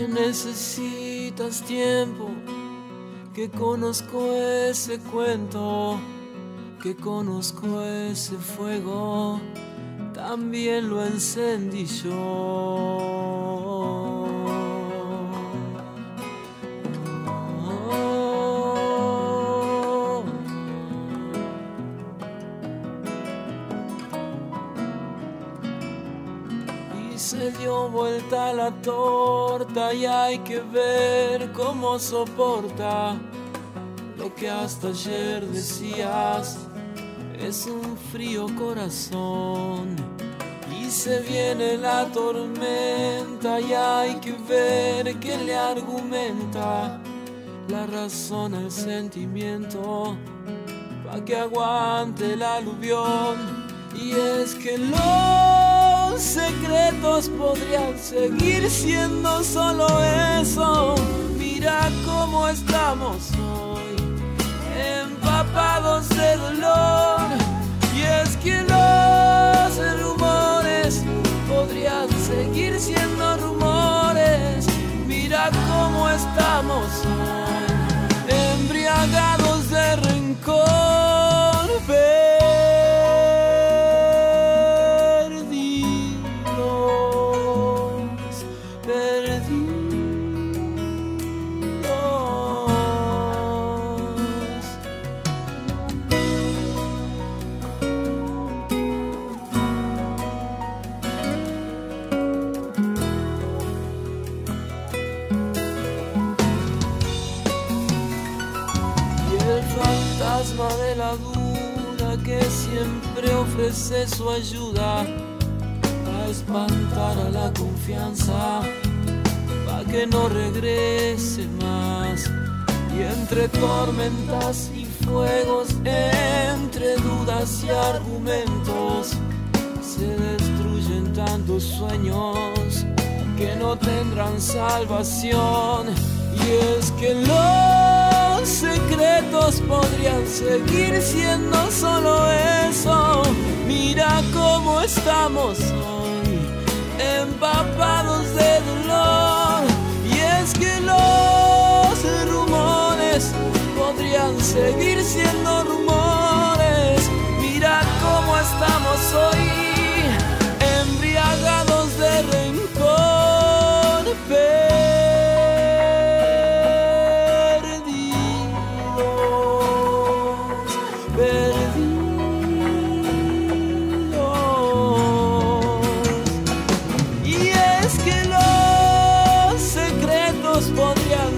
que necesitas tiempo, que conozco ese cuento, que conozco ese fuego, también lo encendí yo. Se dio vuelta la torta y hay que ver cómo soporta lo que hasta ayer decías. Es un frío corazón y se viene la tormenta y hay que ver qué le argumenta la razón al sentimiento pa' que aguante el aluvión. Y es que los secretos podrían seguir siendo solo eso. Mira cómo estamos hoy, empapados de dolor. Y es que los rumores podrían seguir siendo rumores. Mira cómo estamos hoy, embriagados de rencor. De la duda que siempre ofrece su ayuda a espantar a la confianza, pa' que no regrese más. Y entre tormentas y fuegos, entre dudas y argumentos, se destruyen tantos sueños que no tendrán salvación. Y es que los secretos podrían seguir siendo solo eso. Mira cómo estamos hoy, empapados de dolor. Y es que los rumores podrían seguir siendo rumores. Mira cómo estamos hoy, embriagados de rencor.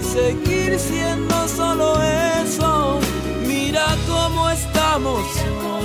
Seguir siendo solo eso. Mira cómo estamos